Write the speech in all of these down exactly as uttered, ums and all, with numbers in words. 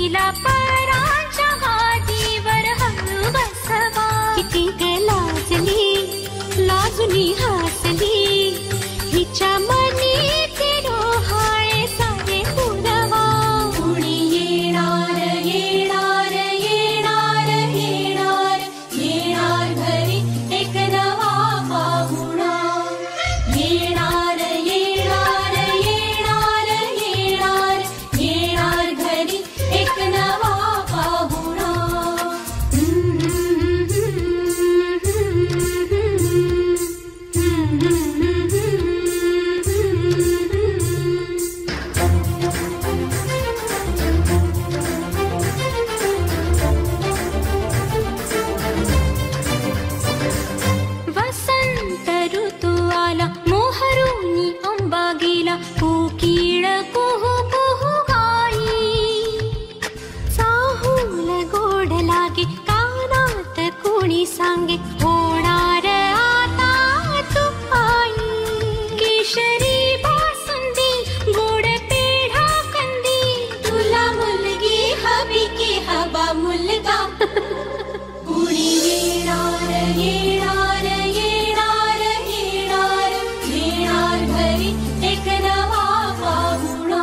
दिला परांच्या गादीवर हळू बसवा. किती ग लाजली लाजुनी हसली हिच्या मनी ते डोहाळे सारे पुरवा. कुणी येणार येणार येणार येणार येणार घरी एक नवा पाहुणा. येणार येणार येणार येणार येणार घरी एक नवा पाहुणा. वसंत ऋतू आला मोहरुनी अंबा गेला. कोकिळ कुहू कुहू गाई चाहूल गोड लागे कानात कोणी सांगे होणार आता तू आई. केशरी बासुंदी गोड पेढा कंदी तुला मुलगी हवी की हवा मुलगा. कुणी येणार येणार येणार येणार येणार घरी एक नवा पाहुणा.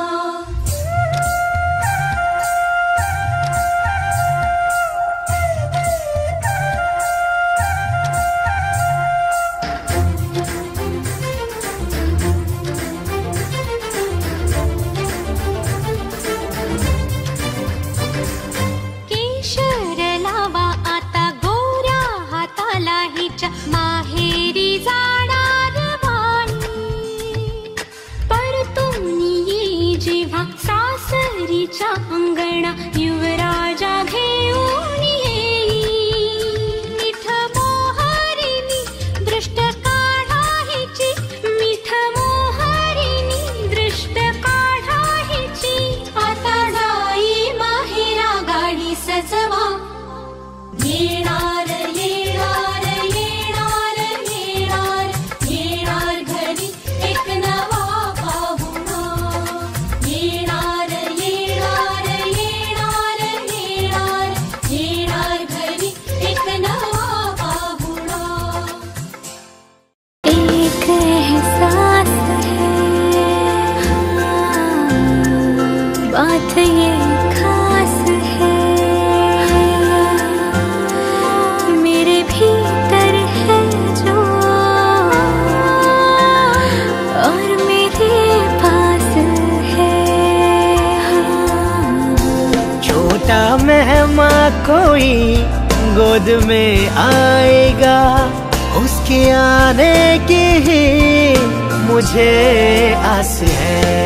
केशर लावा आता गोऱ्या हाताला हिच्या माहेरी जाणार बाई. परतून येई जेव्हा सासरीच्या अंगणा युवराजा घेऊन येई. मिठ मोहरिणी दृष्ट काढा हिची मिठ मोहरिणी दृष्ट काढा हिची. आता जाई माहेरा गाडी सजवा. येणार येणार येणार येणार येणार घरी एक नवा पाहुणा. येणार येणार येणार येणार येणार घरी एक नवा पाहुणा. एक एहसास है बात ये खास है मेरे भीतर है जो और मेरे पास है. छोटा मेहमान कोई गोद में आएगा उसके आने की ही मुझे आस है.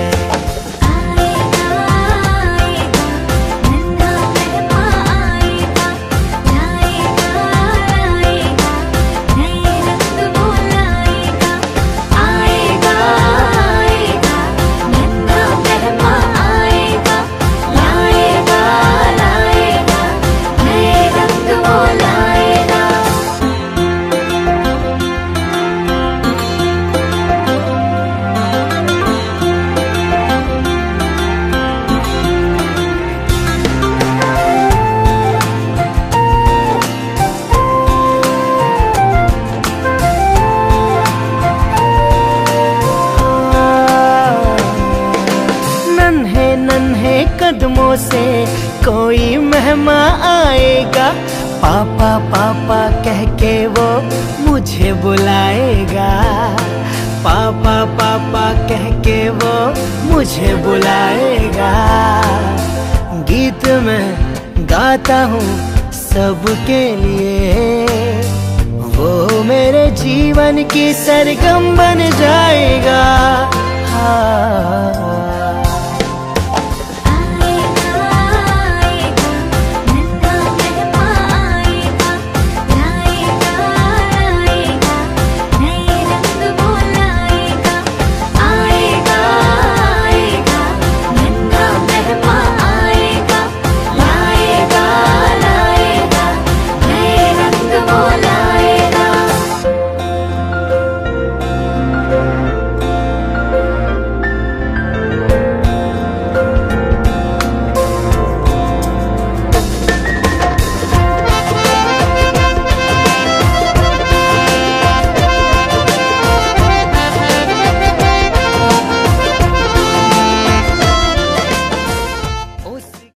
कदमों से कोई मेहमान आएगा पापा पापा कह के वो मुझे बुलाएगा. पापा पापा कह के वो मुझे बुलाएगा. गीत मैं गाता हूँ सबके लिए वो मेरे जीवन की सरगम बन जाएगा. हाँ